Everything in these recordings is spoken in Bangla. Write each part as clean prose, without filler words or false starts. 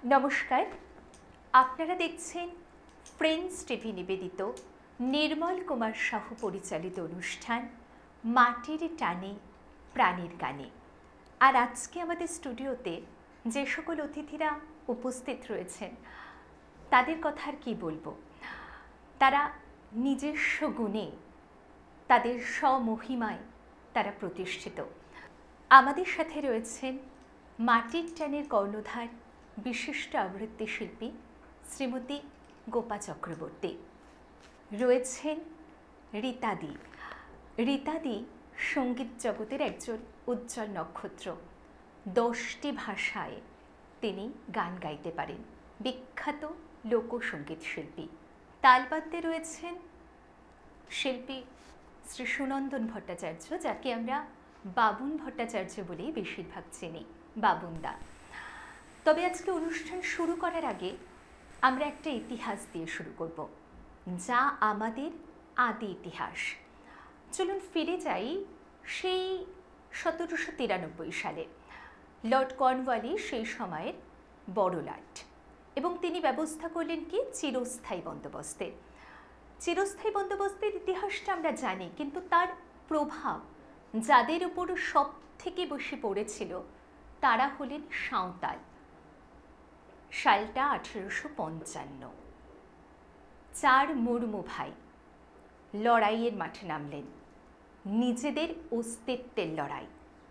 নমস্কার, আপনারা দেখছেন ফ্রেন্ডস টিভি নিবেদিত নির্মল কুমার সাহু পরিচালিত অনুষ্ঠান মাটির টানে প্রাণীর গানে। আর আজকে আমাদের স্টুডিওতে যে সকল অতিথিরা উপস্থিত রয়েছেন তাদের কথা আর কী বলবো। তারা নিজস্ব গুণে, তাদের স্বমহিমায় তারা প্রতিষ্ঠিত। আমাদের সাথে রয়েছেন মাটির টানের কর্ণধার বিশিষ্ট আবৃত্তি শিল্পী শ্রীমতী গোপা চক্রবর্তী, রয়েছেন রীতাদি। রীতাদি সঙ্গীত জগতের একজন উজ্জ্বল নক্ষত্র। 10টি ভাষায় তিনি গান গাইতে পারেন, বিখ্যাত লোকসঙ্গীত শিল্পী। তালবাদ্যে রয়েছেন শিল্পী শ্রী সুনন্দন ভট্টাচার্য, যাকে আমরা বাবুন ভট্টাচার্য বলেই বেশিরভাগ চিনি, বাবুনদা। তবে আজকে অনুষ্ঠান শুরু করার আগে আমরা একটা ইতিহাস দিয়ে শুরু করব, যা আমাদের আদি ইতিহাস। চলুন ফিরে যাই সেই 1793 সালে। লর্ড কর্নওয়ালিস সেই সময়ের বড় লাট, এবং তিনি ব্যবস্থা করলেন কি চিরস্থায়ী বন্দোবস্তের। চিরস্থায়ী বন্দোবস্তের ইতিহাসটা আমরা জানি, কিন্তু তার প্রভাব যাদের উপর সব থেকে বেশি পড়েছিল তারা হলেন সাঁওতাল। সালটা 1855। 4 মুর্মু ভাই লড়াইয়ের মাঠে নামলেন, নিজেদের অস্তিত্বের লড়াই।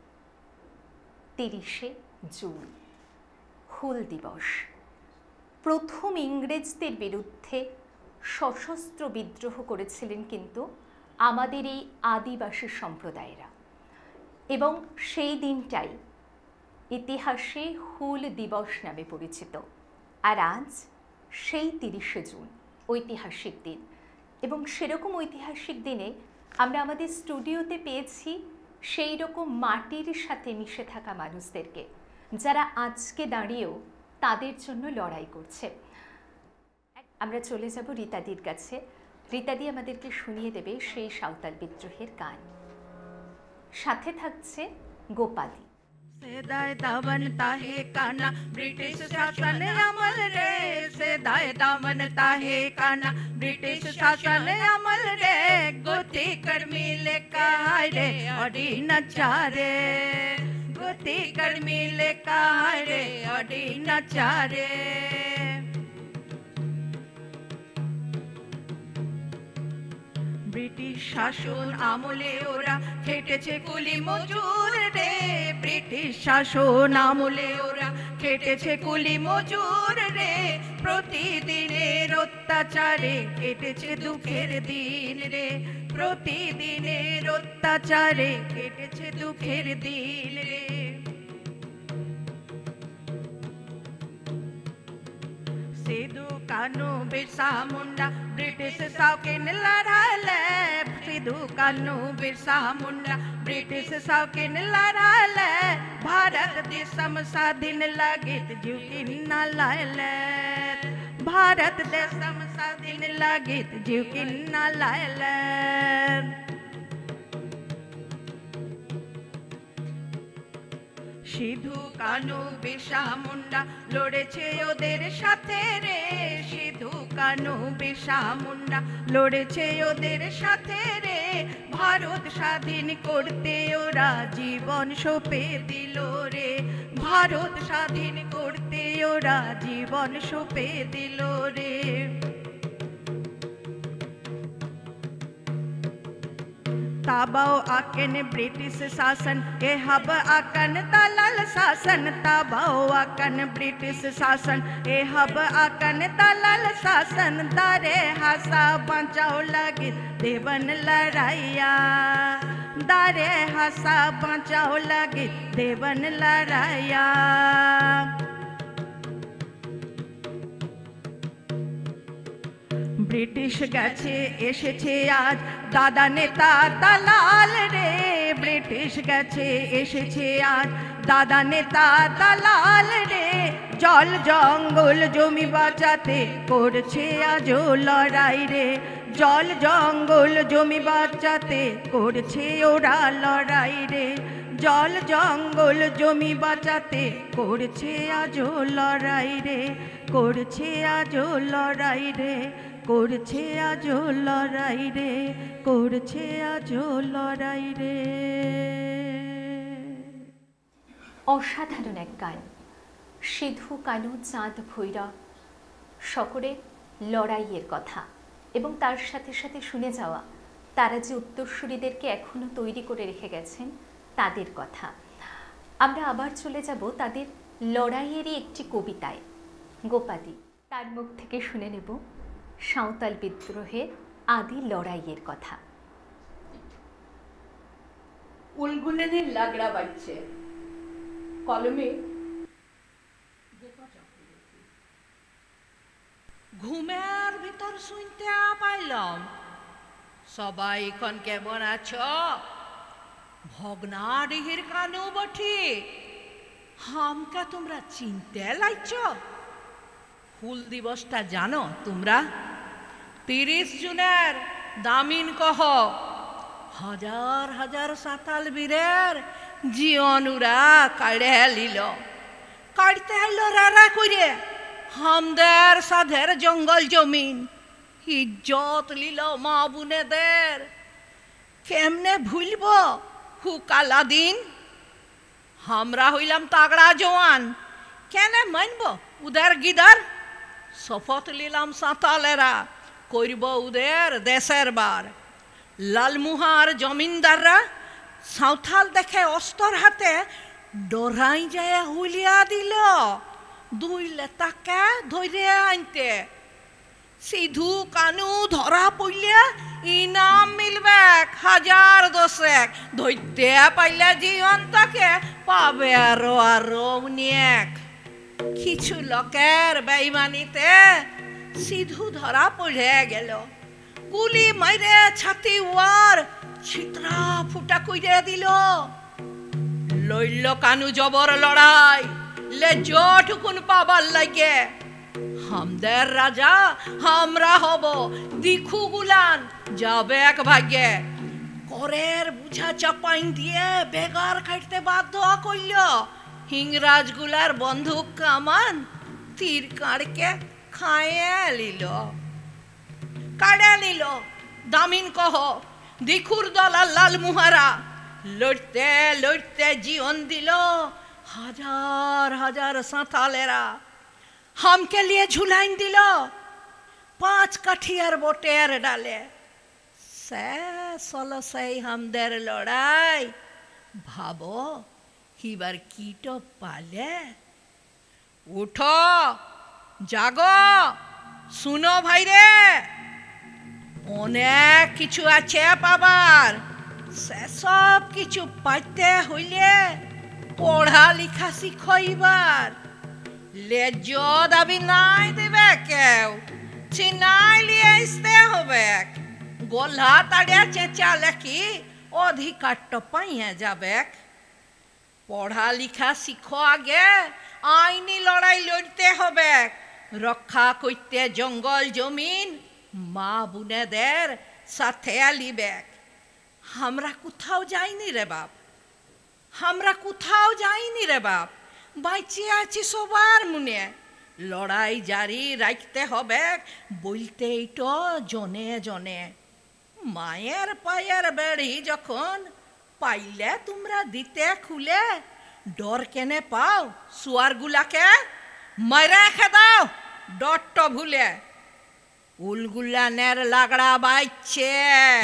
30শে জুন হুল দিবস। প্রথম ইংরেজদের বিরুদ্ধে সশস্ত্র বিদ্রোহ করেছিলেন কিন্তু আমাদের এই আদিবাসী সম্প্রদায়েরা, এবং সেই দিনটাই ইতিহাসে হুল দিবস নামে পরিচিত। আর আজ সেই 30শে জুন, ঐতিহাসিক দিন। এবং সেরকম ঐতিহাসিক দিনে আমরা আমাদের স্টুডিওতে পেয়েছি সেই রকম মাটির সাথে মিশে থাকা মানুষদেরকে, যারা আজকে দাঁড়িয়েও তাদের জন্য লড়াই করছে। আমরা চলে যাব রীতাদির কাছে। রীতাদি আমাদেরকে শুনিয়ে দেবে সেই সাঁওতাল বিদ্রোহের গান। সাথে থাকছে গোপাদি। সেদায় দামন তাহে কানা ব্রিটিশ শাসন আমল রে, সেদায় দামন তাহে কানা ব্রিটিশ শাসন আমল রে, গোতি কর্মী লেখা রে অডি নচারে, গোতি কর্মী লেখা রে অডি নচারে। ব্রিটিশ শাসন আমলে ওরা খেটেছে কুলি মজুর রে, ব্রিটিশ শাসন আমলে ওরা খেটেছে কুলি মজুর রে, প্রতিদিনের অত্যাচারে কেটেছে দুঃখের দিন রে, প্রতিদিনের অত্যাচারে কেটেছে দুঃখের দিন রে। सिद्धू कानू बिरसा मुंडा ब्रिटिश साउकिन लड़ाले, सिद्धू कानू बिरसा मुंडा ब्रिटिश साउकिन लड़ाले, भारत देशम स्वाधीन लगित जीवकिन न लायले, भारत देशम स्वाधीन लगित जीवकिन न लायले। সিধু কানু বিরসা মুন্ডা লড়েছে ওদের সাথে রে, সিধু কানু বিরসা মুন্ডা লড়েছে ওদের সাথে রে, ভারত স্বাধীন করতে ওরা জীবন সঁপে দিল রে, ভারত স্বাধীন করতে ওরা জীবন সঁপে দিল রে। ताबाओ आकन ब्रिटिश शासन के हब आकन दलाल शासन, ताबाओ आकन ब्रिटिश शासन ए हब आकन दलाल शासन, दारे हासा बचाओ लगे देवन लड़ाइया, दारे हासा बचाओ लगे देवन लड़ाइया। ব্রিটিশ গেছে এসেছে আজ দাদা নেতা দালাল রে, ব্রিটিশ গেছে এসেছে আজ দাদা নেতা দালাল রে, জল জঙ্গল জমি বাঁচাতে করছে আজও লড়াই রে, জল জঙ্গল জমি বাঁচাতে করছে ওরা লড়াই রে, জল জঙ্গল জমি বাঁচাতে করছে আজও লড়াই রে, করছে আজও লড়াই রে, করছে আজও লড়াই রে, করছে আজও লড়াই রে। অসাধারণ এক গান। সিধু কানু চাঁদ ভৈরব সকলে লড়াইয়ের কথা এবং তার সাথে সাথে শুনে যাওয়া তারা যে উত্তরসূরিদেরকে এখনো তৈরি করে রেখে গেছেন তাদের কথা। আমরা আবার চলে যাব তাদের লড়াইয়েরই একটি কবিতায়, গোপাদি। তার মুখ থেকে শুনে নেব সাঁওতাল বিদ্রোহের আদি লড়াইয়ের কথা। উলগুলেনের লাগড়া বাজছে, কলমে ঘুমের ভিতর শুনতে পাইলাম সবাই এখন কেমন আছো? ভগ্নাডিহির কানু বঠি, হামকা তোমরা চিনতে লাইছ? হুল দিবসটা জানো তোমরা? 30 জুনের দামিন কহ হাজার হাজার সাঁতাল বীরের জীবনুরা কাড়ে লিল, কাড়তে হইল রারা করে হামদের সাধের জঙ্গল জমিন, ইজ্জত লিল মা বুনেদের। কেমনে ভুলব হু কালা দিন? আমরা হইলাম তাগড়া জওয়ান, কেনে মানব উদের গিদার? শপথ লিলাম সাঁতালেরা করব উদের দেশের বার। লালমুহার জমিনদাররা সাঁওতাল দেখে অস্তর হাতে ডরাই যায় হুলিয়া দিল, 2 লেতাকে ধরে আনতে। সিধু কানু ধরা পড়লে ইনাম মিলবে 1000 দশেক, ধরতে পাইলে জীবনটাকে পাবে আরো আরো অনেক। কিছু লোকের বেইমানিতে সিধু ধরা পড়ে গেল, গুলি মাইরে ছাতি ওয়ার ছিত্রা ফুটা কইরে দিল। লইল কানু জবর লড়াই লেজটুকুন পাবার লাগে, হামদের রাজা আমরা হব, দিখু গুলান যাবে এক ভাগ্যে। করের বুঝা চাপাইন দিয়ে বেগার খাইতে বাধ্য করল, হিংরাজ গুলার বন্দুক কামান তীর কাড়কে খায়ে লিল, কাড়ে নিল। দামিন কহ দিখুর দল লাল মুহারা লড়তে লড়তে জীবন দিল হাজার হাজার সাঁতালেরা। হামকে লিয়ে ঝুলাইন দিল 5 কাঠিয়ার বটের ডালে। শেষ হলো সেই হামদের লড়াই, ভাবো হিবার কিট পালে। উঠো জাগো শুনো ভাইরে, অনেক কিছু আছে পাবার। সেসব কিছু পাইতে হইলে পড়া লিখা শিখইবার। লেজ দাবি নাই দেবে কেউ, চিনাই লিয়ে আসতে হবে। গোল্লা তাড়িয়া চেঁচালে কি অধিকারটা পাইয়া যাবে। পড়া লিখা শিখো আগে, আইনি লড়াই লড়তে হবে। রক্ষা করতে জঙ্গল জমিন মা বুনেদের সাথে আলিবে। আমরা কোথাও যাইনি রে বাপ, আমরা কোথাও যাইনি রে বাপ, বাইচে আছি সবার মনে। লড়াই জারি রাখতে হবে বলতেই তো জনে জনে। মায়ের পায়ের বেড়ি যখন পাইলে তোমরা দিতে খুলে, ডর কেনে পাও সুয়ার গুলাকে? মাইরে রেখে দাও ডরট ভুলে। উলগুলানের লাগড়া বাইছে,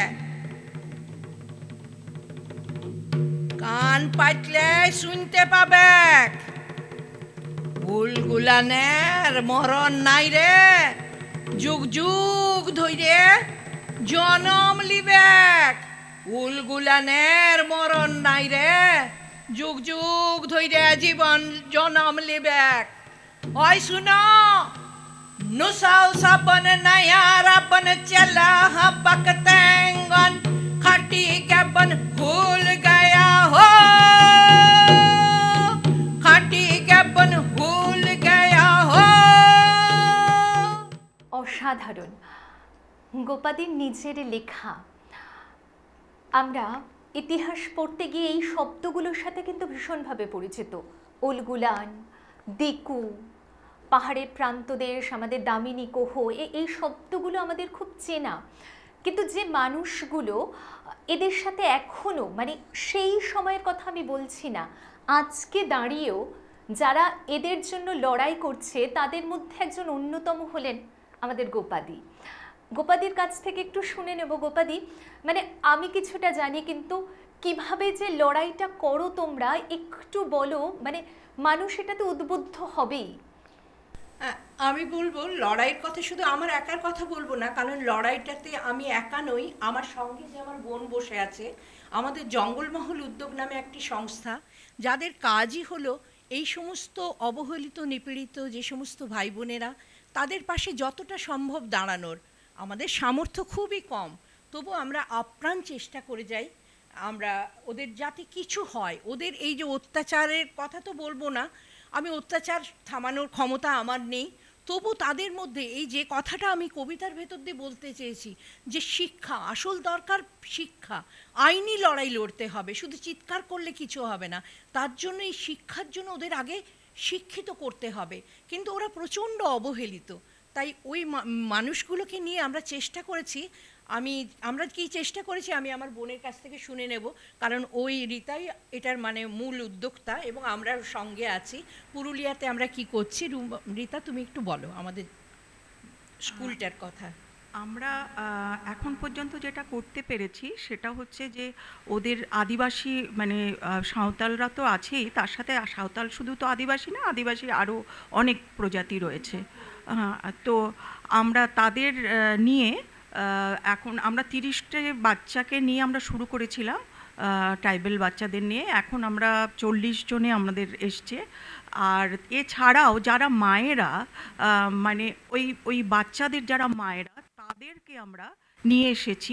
কান পাইলে শুনতে পাবে। উলগুলানের মরণ নাই রে, যুগ যুগ ধরে জনম লিবে। উলগুলানের মরণ নাই রে, যুগ যুগ ধরে জীবন জনম লিবে। ওই শুনো নুসাও সাবন নয়া রাবন চলা হবক তেঙ্গন, খাটি কেবন ভুল গয়া হো, খাটি কেবন ভুল গয়া হো। অসাধারণ গোপাদির নিজের লেখা। আমরা ইতিহাস পড়তে গিয়ে এই শব্দগুলোর সাথে কিন্তু ভীষণভাবে পরিচিত। উলগুলান, দিকু, পাহাড়ের প্রান্তদেশ, আমাদের দামিনী কোহ, এই শব্দগুলো আমাদের খুব চেনা। কিন্তু যে মানুষগুলো এদের সাথে এখনও, মানে সেই সময়ের কথা আমি বলছি না, আজকে দাঁড়িয়েও যারা এদের জন্য লড়াই করছে, তাদের মধ্যে একজন অন্যতম হলেন আমাদের গোপাদি। গোপাদির কাছ থেকে একটু শুনে নেব। গোপাদি, মানে আমি কিছুটা জানি, কিন্তু কিভাবে যে লড়াইটা করো তোমরা একটু বলো, মানে মানুষ এটাতে উদ্বুদ্ধ হবেই। আমি বলবো লড়াইয়ের কথা, শুধু আমার একার কথা বলবো না, কারণ লড়াইটাতে আমি একা নই, আমার সঙ্গে যে আমার বোন বসে আছে। আমাদের জঙ্গলমহল উদ্যোগ নামে একটি সংস্থা, যাদের কাজই হলো এই সমস্ত অবহেলিত নিপীড়িত যে সমস্ত ভাই বোনেরা, তাদের পাশে যতটা সম্ভব দাঁড়ানোর। আমাদের সামর্থ্য খুবই কম, তবু আমরা আপ্রাণ চেষ্টা করে যাই আমরা ওদের যাতে কিছু হয়। ওদের এই যে অত্যাচারের কথা তো বলবো না, আমি অত্যাচার থামানোর ক্ষমতা আমার নেই, তবু তাদের মধ্যে এই যে কথাটা আমি কবিতার ভেতর দিয়ে বলতে চেয়েছি, যে শিক্ষা, আসল দরকার শিক্ষা। আইনি লড়াই লড়তে হবে, শুধু চিৎকার করলে কিছু হবে না। তার জন্য এই শিক্ষার জন্য ওদের আগে শিক্ষিত করতে হবে, কিন্তু ওরা প্রচণ্ড অবহেলিত। তাই ওই মানুষগুলোকে নিয়ে আমরা চেষ্টা করেছি। আমরা কি চেষ্টা করেছি আমি আমার বোনের কাছ থেকে শুনে নেব, কারণ ওই রীতাই এটার মানে মূল উদ্যোক্তা এবং আমরা সঙ্গে আছি। পুরুলিয়াতে আমরা কি করছি, রীতা তুমি একটু বলো আমাদের স্কুলটার কথা। আমরা এখন পর্যন্ত যেটা করতে পেরেছি সেটা হচ্ছে যে ওদের আদিবাসী, মানে সাঁওতালরা তো আছেই, তার সাথে সাঁওতাল শুধু তো আদিবাসী না, আদিবাসীর আরও অনেক প্রজাতি রয়েছে। তো আমরা তাদের নিয়ে এখন আমরা 30টে বাচ্চাকে নিয়ে আমরা শুরু করেছিলাম, ট্রাইবেল বাচ্চাদের নিয়ে। এখন আমরা 40 জনে আমাদের এসছে। আর এছাড়াও যারা মায়েরা, মানে ওই বাচ্চাদের যারা মায়েরা, তাদেরকে আমরা নিয়ে এসেছি।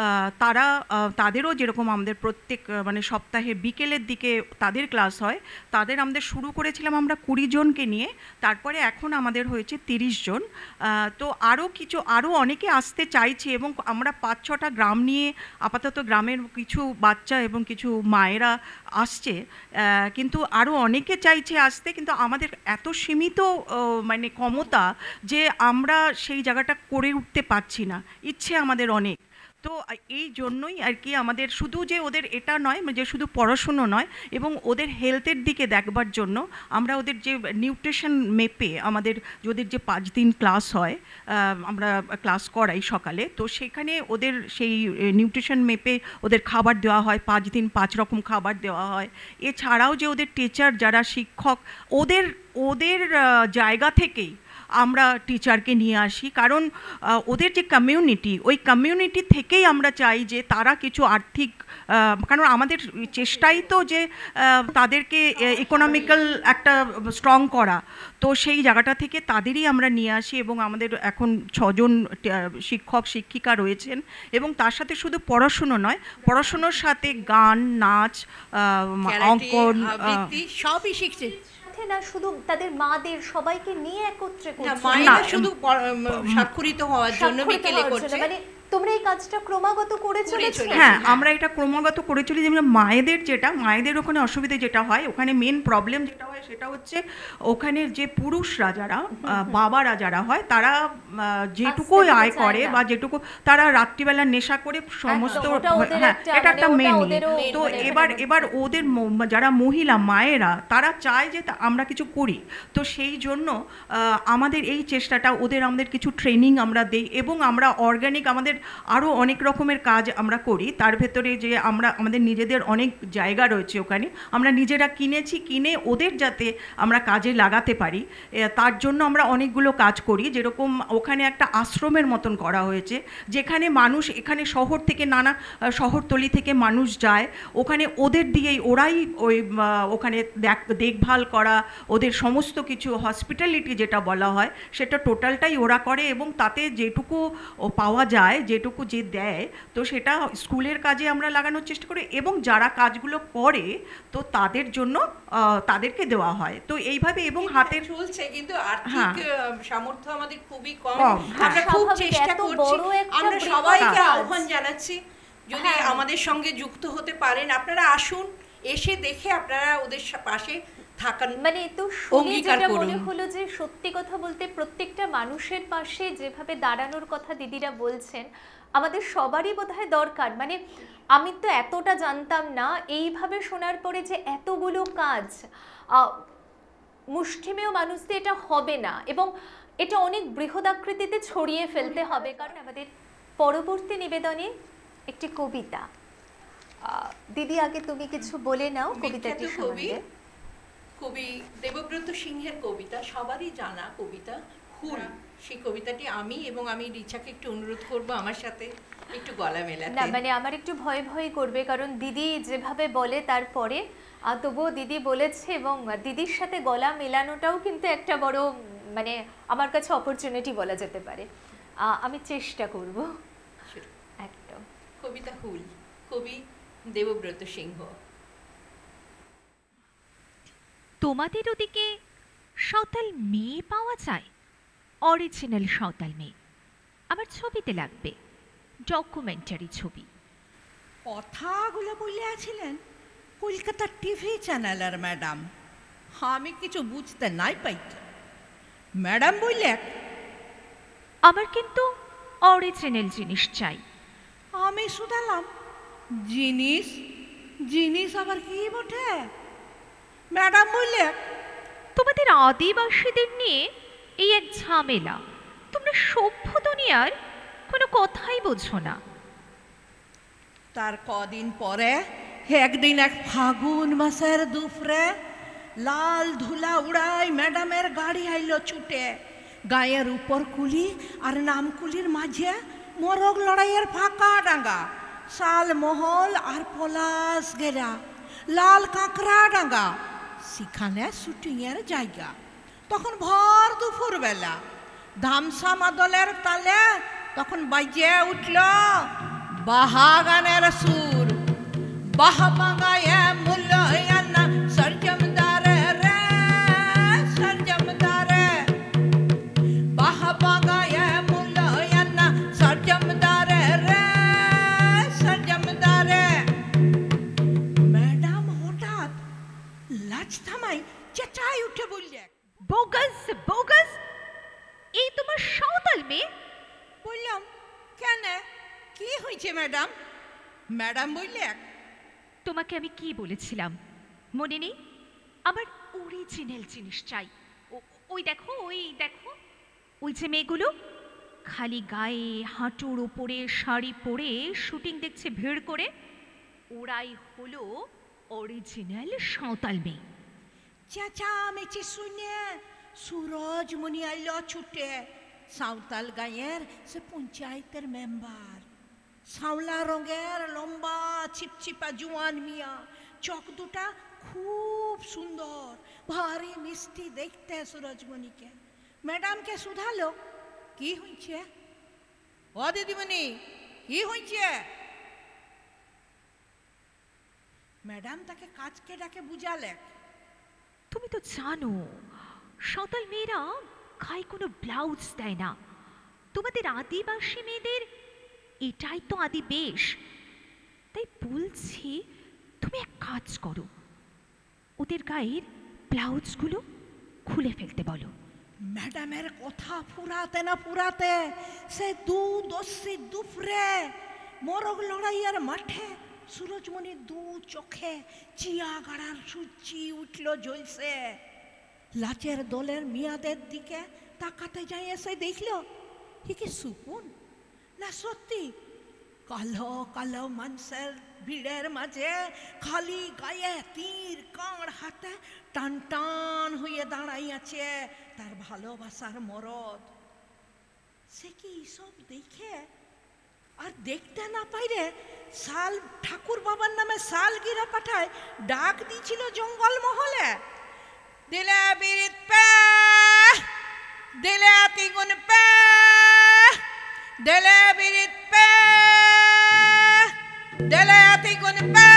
তাদেরও যেরকম আমাদের প্রত্যেক মানে সপ্তাহে বিকেলের দিকে তাদের ক্লাস হয়, তাদের আমাদের শুরু করেছিলাম আমরা 20 জনকে নিয়ে, তারপরে এখন আমাদের হয়েছে 30 জন। তো আরও অনেকে আসতে চাইছে এবং আমরা 5-6টা গ্রাম নিয়ে আপাতত গ্রামের কিছু বাচ্চা এবং কিছু মায়েরা আসছে, কিন্তু আরও অনেকে চাইছে আসতে, কিন্তু আমাদের এত সীমিত মানে ক্ষমতা যে আমরা সেই জায়গাটা করে উঠতে পারছি না। ইচ্ছে আমাদের অনেক, তো এই জন্যই আর কি আমাদের শুধু যে ওদের এটা নয় যে শুধু পড়াশুনো নয়, এবং ওদের হেলথের দিকে দেখবার জন্য আমরা ওদের যে নিউট্রিশন মেপে আমাদের ওদের যে 5 দিন ক্লাস হয়, আমরা ক্লাস করাই সকালে, তো সেখানে ওদের সেই নিউট্রিশন মেপে ওদের খাবার দেওয়া হয়, 5 দিন 5 রকম খাবার দেওয়া হয়। এছাড়াও যে ওদের টিচার যারা শিক্ষক, ওদের জায়গা থেকেই আমরা টিচারকে নিয়ে আসি, কারণ ওদের যে কমিউনিটি, ওই কমিউনিটি থেকেই আমরা চাই যে তারা কিছু আর্থিক, কারণ আমাদের চেষ্টাই তো যে তাদেরকে ইকোনমিক্যাল একটা স্ট্রং করা, তো সেই জায়গাটা থেকে তাদেরই আমরা নিয়ে আসি। এবং আমাদের এখন 6 জন শিক্ষক শিক্ষিকা রয়েছেন, এবং তার সাথে শুধু পড়াশুনো নয়, পড়াশুনোর সাথে গান, নাচ, অঙ্কন, সবই শিখছে না, শুধু তাদের মাদের সবাইকে নিয়ে একত্রে করছে না, শুধু স্বাক্ষরিত হওয়ার জন্য বিকেলে করছে। মানে তোমরা এই কাজটা ক্রমাগত করে চলেছো? হ্যাঁ, আমরা এটা ক্রমাগত করে চলি। যেমন মায়েদের ওখানে অসুবিধা যেটা হয়, ওখানে মেন প্রবলেম যেটা হয় সেটা হচ্ছে ওখানে যে পুরুষরা যারা, বাবারা যারা হয়, তারা যেটুকু আয় করে বা যেটুকু তারা রাত্রিবেলা নেশা করে সমস্ত, হ্যাঁ এটা একটা মেন। তো এবার ওদের যারা মহিলা মায়েরা, তারা চায় যে আমরা কিছু করি, তো সেই জন্য আমাদের এই চেষ্টাটা, আমাদের কিছু ট্রেনিং আমরা দেই, এবং আমরা অর্গানিক আমাদের আরও অনেক রকমের কাজ আমরা করি। তার ভেতরে যে আমাদের নিজেদের অনেক জায়গা রয়েছে, ওখানে আমরা নিজেরা কিনে ওদের যাতে আমরা কাজে লাগাতে পারি, তার জন্য আমরা অনেকগুলো কাজ করি। যেরকম ওখানে একটা আশ্রমের মতন করা হয়েছে, যেখানে মানুষ, এখানে শহর থেকে শহরতলি থেকে মানুষ যায়, ওখানে ওদের দিয়েই ওরাই ওখানে দেখভাল করা, ওদের সমস্ত কিছু হসপিটালিটি যেটা বলা হয় সেটা টোটালটাই ওরা করে, এবং তাতে যেটুকু পাওয়া যায়, যেটুকু যে দেয়, তো সেটা স্কুলের কাজে আমরা লাগানোর চেষ্টা করি, এবং যারা কাজগুলো করে তো তাদের জন্য তাদেরকে দেওয়া হয়। তো এইভাবে, এবং হাতের চলছে, কিন্তু আর্থিক সামর্থ্য আমাদের খুবই কম। আমরা খুব চেষ্টা করছি, আমরা সবাইকে আহ্বান জানাচ্ছি যদি হ্যাঁ। আমাদের সঙ্গে যুক্ত হতে পারেন, আপনারা আসুন, এসে দেখে আপনারা ওদের পাশে থাকার মানে তো শুনে অঙ্গীকার যেটা করুন। মনে হলো যে সত্যি কথা বলতে প্রত্যেকটা মানুষের পাশে যেভাবে দাঁড়ানোর কথা দিদিরা বলছেন, আমাদের সবারই বোধহয় দরকার। মানে আমি তো এতটা জানতাম না, এইভাবে শোনার পরে যে এতগুলো কাজ মুষ্টিমেয় মানুষদের এটা হবে না, এবং এটা অনেক বৃহদাকৃতিতে ছড়িয়ে ফেলতে হবে। কারণ আমাদের পরবর্তী নিবেদনে একটি কবিতা, দিদি আগে তুমি কিছু বলে নাও কবিতাটি বিখ্যাত কবি সম্বন্ধে। কবি দেবব্রত সিংহের কবিতা, সবারই জানা কবিতা হুল। সেই কবিতাটি আমি রিচাকে একটু অনুরোধ করব আমার সাথে একটু গলা মেলাতে। না মানে আমার একটু ভয় ভয় করবে, কারণ দিদি যেভাবে বলে তারপরে তবুও দিদি বলেছে, এবং দিদির সাথে গলা মেলানোটাও কিন্তু একটা বড় মানে আমার কাছে অপরচুনিটি বলা যেতে পারে। আমি চেষ্টা করব। একদম। কবিতা হুল, কবি দেবব্রত সিংহ। তোমাদের ওদিকে সাঁওতাল মেয়ে পাওয়া যায়? অরিজিনাল সাঁওতাল মেয়ে আমার ছবিতে লাগবে, ডকুমেন্টারি ছবি। কথাগুলো বলিয়াছিলেন কলকাতার টিভি চ্যানেলের ম্যাডাম, আমি কিছু বুঝতে নাই পাইত। ম্যাডাম বললে আমার কিন্তু অরিজিনাল জিনিস চাই। আমি শুধালাম জিনিস, জিনিস আবার কি বটে? ম্যাডাম বললে তোমাদের আদিবাসীদের নিয়ে এই এক ঝামেলা, তোমরা সভ্য দুনিয়ার কোনো কথাই বোঝো না। তার কদিন পরে একদিন এক ফাগুন মাসের দুপুরে লাল ধুলা উড়াই ম্যাডামের গাড়ি আইলো ছুটে। গায়ের উপর কুলি আর নামকুলির মাঝে মোরগ লড়াইয়ের ফাঁকা ডাঙ্গা, শাল মহল আর পলাশ গেরা, লাল কাঁকড়া ডাঙ্গা, সেখানে শুটিংয়ের জায়গা। তখন ভর দুপুর বেলা ধামসা মাদলের তালে তখন বাজে উঠল বাহা গানের সুর। বাহা বাঙায় মুল্লায়ানা সরজমদারে রে, সরজমদারে। বাহা বাঙায় মুল্লায়ানা সরজমদারে রে, সরজমদারে। ম্যাডাম হঠাৎ লাজ থামাই চেঁচাই উঠে বললে বোগাস বোগাস, এই তোমার সাঁওতাল মেয়ে? বললাম কেন, কি হয়েছে ম্যাডাম? ম্যাডাম বললে তোমাকে আমি কি বলেছিলাম মনে নেই? আমার অরিজিনাল জিনিস চাই। ওই দেখো, ওই দেখো, ওই যে মেয়েগুলো খালি গায়ে হাঁটুর উপরে শাড়ি পরে শুটিং দেখছে ভিড় করে, ওরাই হলো অরিজিনাল সাঁওতাল মেয়ে। চেঁচামেচি শুনে সুরজমণি আইল ছুটে। সাঁওতাল গাঁয়ের সে পঞ্চায়েতের মেম্বার, সাঁওলা রঙের লম্বা ছিপছিপা জোয়ান মিয়া, চোখ দুটা খুব সুন্দর, ভারী মিষ্টি দেখতে সুরজমণিকে। ম্যাডামকে শুধালো কি হয়েছে? ও দিদিমণি কি হয়েছে? ম্যাডাম তাকে কাজকে ডাকে বুঝালে তুমি তো জানো সাঁওতাল মেয়েরা গায়ে কোনো ব্লাউজ দেয় না। তোমাদের আদিবাসী মেয়েদের এটাই তো আদি বেশ। তাই বলছি তুমি এক কাজ করো, ওদের গায়ের ব্লাউজগুলো খুলে ফেলতে বলো। ম্যাডামের কথা ফুরাতে না ফুরাতে সে দস্যি দুপুরে মোরগ লড়াইয়ের মাঠে সুরজমণির দু চোখে চিয়া গাড়ার সূচি উঠল জ্বলছে। লাচের দলের মিয়াদের দিকে তাকাতে যাই এসে দেখল কি কি সুকুন না সত্যি কালো কালো মানুষের ভিড়ের মাঝে খালি গায়ে তীর কাঁড় হাতে টান টান হয়ে দাঁড়াই আছে তার ভালোবাসার মরদ। সে কি সব দেখে আর দেখতে না পাইরে শাল ঠাকুর বাবার নামে শালগিরা পাঠায় ডাক দিয়েছিল জঙ্গল মহলে। দিলে বিরিত পে, দিলে তিগুন পে, দিলে বিরিত পে, দিলে তিগুন পে।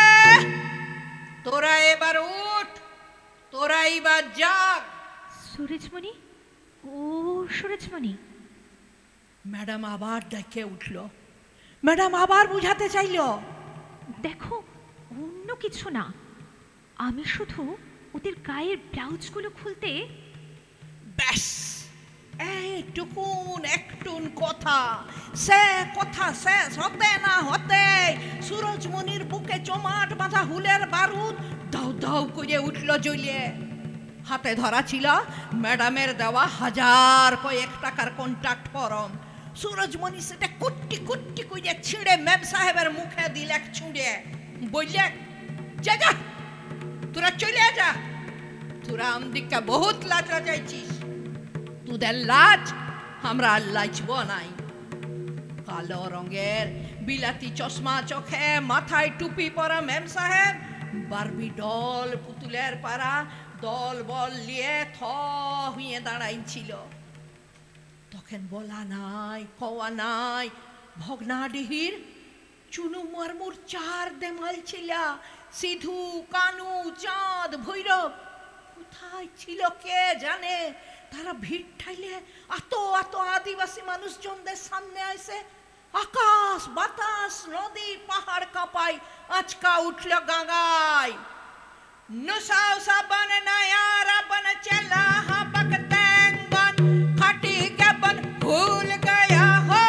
তোরা এবার উঠ, তোরা এবার জাগ। সুরজমণি, ও সুরজমণি। ম্যাডাম আবার ডেকে উঠল। ম্যাডাম আবার বুঝাতে চাইল। দেখো, অন্য কিছু না, আমি শুধু ওদের গায়ের ব্লাউজগুলো খুলতে। ব্যাস এইটুকুন একটুন কথা, সে কথা শেষ হতে না হতে সুরজমণির বুকে জমাট বাঁধা হুলের বারুদ দাউ দাউ করে উঠল জ্বলিয়ে। হাতে ধরা ছিল ম্যাডামের দেওয়া 1000 কয়েক টাকার কন্ট্রাক্ট ফরম। সুরজমণি সেটা কুট্টি কুট্টি করে ছিঁড়ে ম্যাম সাহেবের মুখে দিলে ছুঁড়ে, বললে যা যা তোরা চলে যা, তোরা আমদিকে বহুত লাজরা যাইছিস, তোদের লাজ আমরা লাজব নাই। কালো রঙের বিলাতি চশমা চোখে, মাথায় টুপি পরা ম্যাম সাহেব বারবি ডল পুতুলের পাড়া দল বল নিয়ে থ হইয়ে দাঁড়াইছিল। তখন বলা নাই কওয়া নাই, ভগ্নাডিহির চুনু মারমুর 4 দেমাল ছিল, সিধু কানু চাঁদ ভৈরব কোথায় ছিল কে জানে। তারা ভিড় ঠাইলে এত এত আদিবাসী মানুষজনদের সামনে আসে, আকাশ বাতাস নদী পাহাড় কাঁপাই আচকা উঠল গাঙ্গায়। নুসাও সাবন নায়ারা বন চলা হাবক তেঙ্গন খাটি के बन भूल गया हो।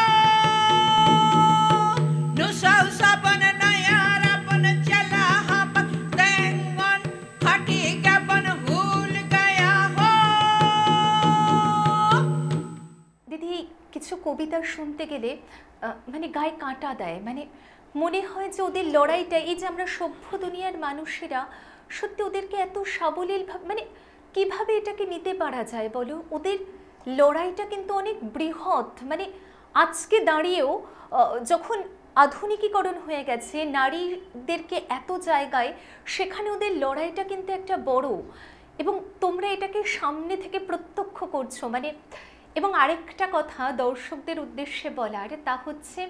नुसाव साबन नायारा बन चला हाबक तेंगन खाटी के बन भूल गया हो। দিদি, কিছু কবিতা শুনতে গেলে মানে গায়ে কাঁটা দেয়, মানে মনে হয় যে ওদের লড়াইটা, এই যে আমরা সভ্য দুনিয়ার মানুষেরা সত্যি ওদেরকে এত সাবলীলভাবে, মানে কিভাবে এটাকে নিতে পারা যায় বলো? ওদের লড়াইটা কিন্তু অনেক বৃহৎ। মানে আজকে দাঁড়িয়েও যখন আধুনিকীকরণ হয়ে গেছে, নারীদেরকে এত জায়গায়, সেখানে ওদের লড়াইটা কিন্তু একটা বড়, এবং তোমরা এটাকে সামনে থেকে প্রত্যক্ষ করছো। মানে এবং আরেকটা কথা দর্শকদের উদ্দেশ্যে বলার, তা হচ্ছে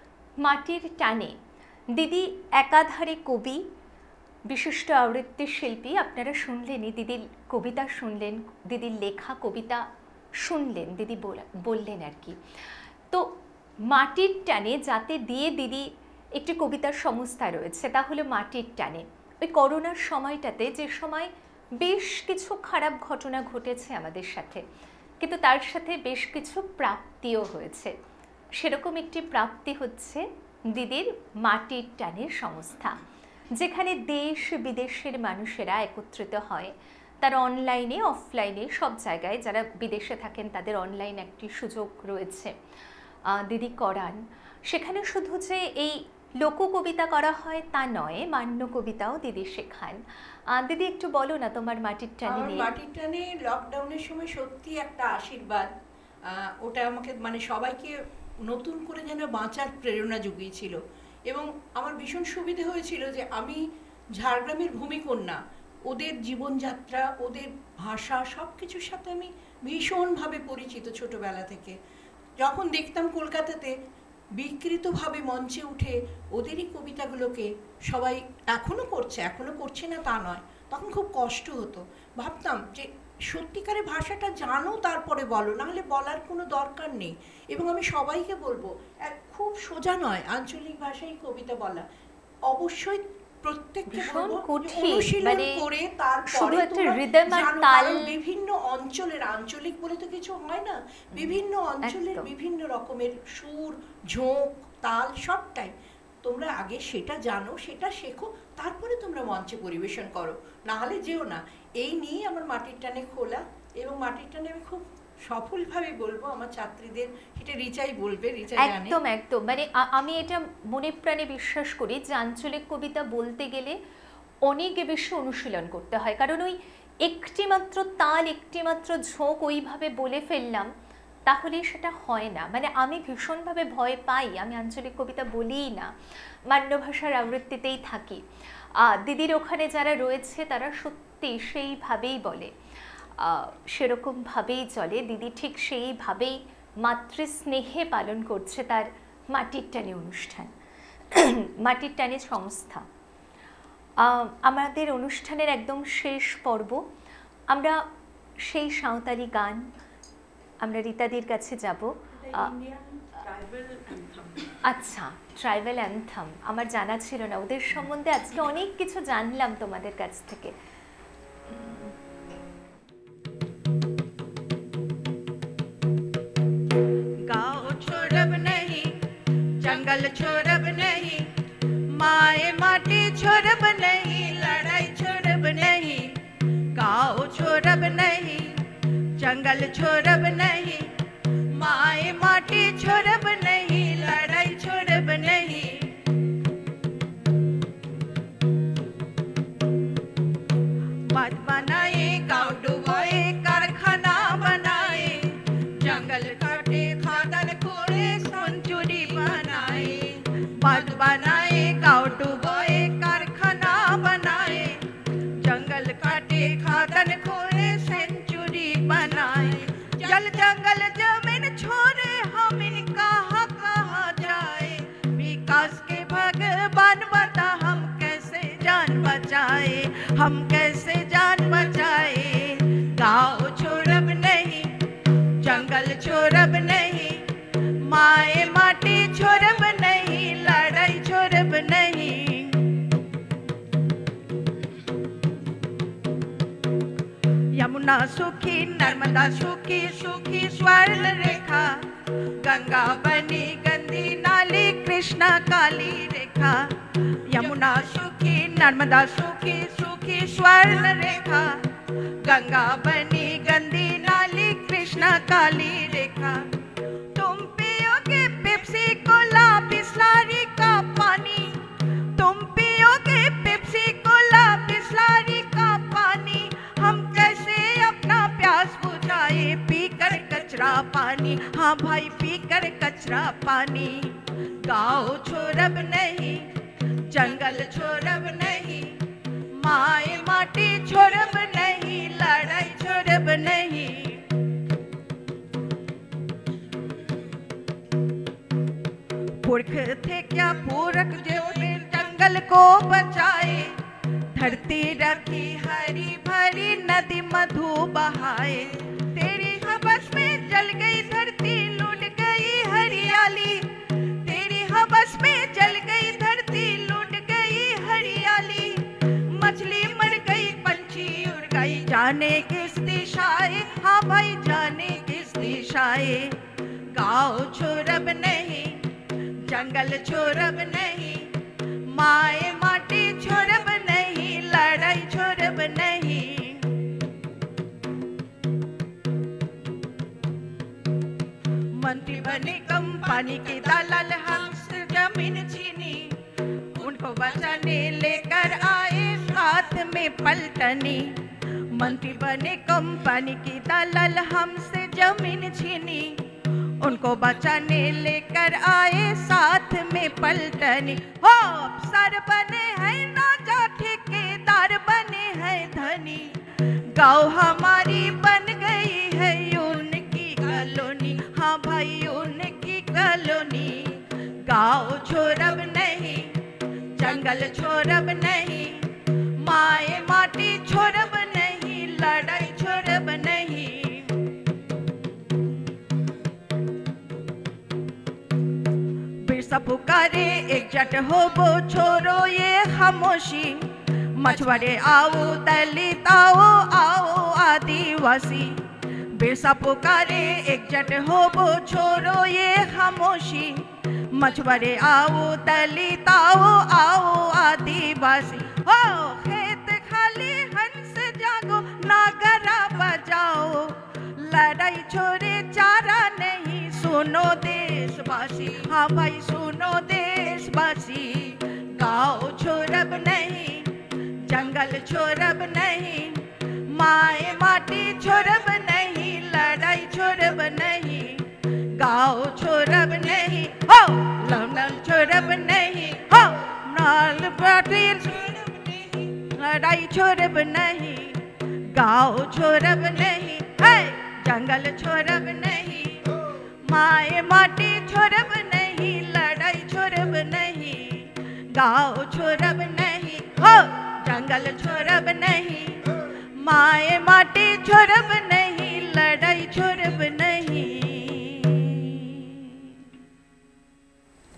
মাটির টানে দিদি একাধারে কবি, বিশিষ্ট আবৃত্তি শিল্পী। আপনারা শুনলেনই, দিদির কবিতা শুনলেন, দিদির লেখা কবিতা শুনলেন, দিদি বললেন আর কি। তো মাটির টানে যাতে দিয়ে দিদি একটি কবিতার সংস্থা রয়েছে, তা হলো মাটির টানে। ওই করোনার সময়টাতে, যে সময় বেশ কিছু খারাপ ঘটনা ঘটেছে আমাদের সাথে, কিন্তু তার সাথে বেশ কিছু প্রাপ্তিও হয়েছে, সেরকম একটি প্রাপ্তি হচ্ছে দিদির মাটির টানের সংস্থা, যেখানে দেশ বিদেশের মানুষেরা একত্রিত হয়। তার অনলাইনে অফলাইনে সব জায়গায়, যারা বিদেশে থাকেন তাদের অনলাইন একটি সুযোগ রয়েছে, দিদি করান। সেখানে শুধু যে এই লোককবিতা করা হয় তা নয়, মান্য কবিতাও দিদি শেখান। দিদি একটু বলো না তোমার মাটির টানে নিয়ে। মাটির টানে লকডাউনের সময় সত্যি একটা আশীর্বাদ। ওটা আমাকে মানে সবাইকে নতুন করে যেন বাঁচার প্রেরণা জুগিয়েছিল, এবং আমার ভীষণ সুবিধে হয়েছিল যে আমি ঝাড়গ্রামের ভূমিকন্যা, ওদের জীবনযাত্রা, ওদের ভাষা সব কিছুর সাথে আমি ভীষণভাবে পরিচিত ছোটবেলা থেকে। যখন দেখতাম কলকাতাতে বিকৃতভাবে মঞ্চে উঠে ওদেরই কবিতাগুলোকে সবাই এখনও করছে না তা নয়, তখন খুব কষ্ট হতো। ভাবতাম যে সত্যিকারের ভাষাটা জানো তারপরে বলো, নাহলে বলার কোনো দরকার নেই। এবং আমি সবাইকে বলবো, খুব সোজা নয় আঞ্চলিক ভাষায় কবিতা বলা, অবশ্যই প্রত্যেককে অনুশীলন করে তারপরে বিভিন্ন অঞ্চলের, আঞ্চলিক বলে তো কিছু হয় না, বিভিন্ন অঞ্চলের বিভিন্ন রকমের সুর, ঝোঁক, তাল সবটাই তোমরা আগে সেটা জানো, সেটা শেখো, তারপরে তোমরা মঞ্চে পরিবেশন করো, না হলে যেও না। এই নিয়ে আমার মাটির টানে খোলা, এবং মাটির টানে আমি খুব সফলভাবে বলবো আমার ছাত্রীদের, এটা রিচাই বলবে, রিচা জানে। একদম একদম, মানে আমি এটা মনে প্রাণে বিশ্বাস করি যে আঞ্চলিক কবিতা বলতে গেলে অনেক বেশি অনুশীলন করতে হয়, কারণ ওই একটিমাত্র তাল, একটিমাত্র ঝোঁক ওইভাবে বলে ফেললাম তাহলে সেটা হয় না। মানে আমি ভীষণভাবে ভয় পাই, আমি আঞ্চলিক কবিতা বলিই না, মান্য ভাষার আবৃত্তিতেই থাকি। দিদির ওখানে যারা রয়েছে তারা সত্যি সেইভাবেই বলে, সেরকমভাবেই চলে। দিদি ঠিক সেইভাবেই মাতৃস্নেহে পালন করছে তার মাটির টানে অনুষ্ঠান, মাটির টানে সংস্থা। আমাদের অনুষ্ঠানের একদম শেষ পর্ব, আমরা সেই সাঁওতালি গান আমরা রীতাদির কাছে যাব। আচ্ছা, ট্রাইবাল অ্যান্থাম আমার জানা ছিল না, ওদের সম্বন্ধে আজকে অনেক কিছু জানলাম তোমাদের কাছ থেকে। गाँव छोड़ब नहीं, जंगल छोड़ब नहीं, माए माटी छोड़ब नहीं, लड़ाई छोड़ब नहीं। गाँव छोड़ब नहीं, जंगल छोड़ब नहीं, माए माटी छोड़ब नहीं, लड़ाई छोड़ब नहीं। बात बनाए, गाँव डुबाए, कारखाना बनाए, जंगल काटे, खादन कोड़े, सेंचुरी बनाए। बात बनाए, गाँव डुबाए, कारखाना बनाए, जंगल काटे, खादन कोड़े, सेंचुरी बनाए। जल जंगल जमीन छोड़े, हम कहाँ कहाँ जाए। विकास के भगवान बता, हम कैसे जान बचाए, हम कैसे जान बचाए। गाँव छोड़ब नहीं, जंगल छोड़ब नहीं, माए माटी छोड़ब नहीं, लड़ाई छोड़ब नहीं। यमुना सुखी, नर्मदा सुखी, सुखी स्वर्ण रेखा, गंगा बनी गंदी नाली, कृष्णा काली रेखा। यमुना सुखी, नर्मदा सुखी, सुखी स्वर्ण रेखा, गंगा बनी गंदी नाली, कृष्णा काली रेखा। तुम पियोगे पेप्सी कोला, बिस्लरी का पानी, तुम पियोगे पेप्सी कोला, बिस्लरी का पानी। हम कैसे अपना प्यास बुझाए, पीकर कचरा पानी। हाँ भाई, पीकर कचरा पानी। गाँव छोड़ब नहीं, जंगल छोड़ब नहीं, माए माटी छोड़ब नहीं, लड़ाई छोड़ब नहीं। पुरख थे क्या पूरक, जिन्होंने जंगल को बचाए, धरती रखी हरी भरी, नदी मधु बहाए। तेरी हवस में जल गई धरती, लूट गई हरियाली, तेरी हवस में जल गई धरती, लूट गई हरियाली। मछली मर गई, पंछी उड़ गई, जाने किस दिशाए। हाँ भाई, जाने किस दिशाए। गाँव छोड़ब नहीं, जंगल छोड़ब नहीं, माए माटी छोड़ब नहीं, लड़ाई छोड़ब नहीं। मंत्री बने कंपनी के दलाल, हमसे जमीन छीनी, उनको बचाने लेकर आए साथ में पलटनी। मंत्री बने कंपनी की दलाल, हमसे जमीन छीनी, उनको बचाने लेकर आए साथ में पलटनी। हो अफसर बने हैं ना, जा ठेकेदार बने हैं धनी, गाँव हमारी बन गई है उनकी कॉलोनी। हाँ भाई, उनकी कॉलोनी। गाँव छोड़ब नहीं, जंगल छोड़ब नहीं, माए माटी छोड़ब नहीं, लड़ाई छोड़ब नहीं। बिरसा पुकारे, एकजुट हो वो, छोड़ो ये खामोशी। मछुआरे आओ, दलित आओ, आओ आदिवासी। बिरसा पुकारे, एकजुट हो वो, छोड़ो ये खामोशी। मछुआरे आओ, दलित आओ, आओ आदिवासी। हो खेत खाली, हंस जागो, नागरा बजाओ, लड़ाई छोड़े चारा नहीं, सुनो देशवासी। हाँ भाई, सुनो देशवासी। गाँव छोड़ब नहीं, जंगल छोड़ब नहीं, माए माटी छोड़ब नहीं, लड़ाई छोड़ब नहीं। गाँव छोड़ब नहीं, हो लड़ाई छोड़ब नहीं, हो नाल बाटी लड़ाई छोड़ब नहीं। गाँव छोड़ब नहीं, है जंगल छोड़ब नहीं, माए माटी छोड़ब नहीं, लड़ाई छोड़ब नहीं। गाँव छोड़ब नहीं, हो जंगल छोड़ब नहीं, माए माटी छोड़ब नहीं, लड़ाई छोड़ब नहीं।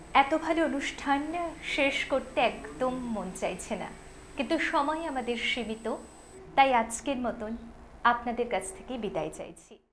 ভালো অনুষ্ঠান শেষ করতে একদম মন চাইছে না, কিন্তু সময় আমাদের সীমিত, তাই আজকের মতন আপনাদের কাছ থেকে বিদায় চাইছি।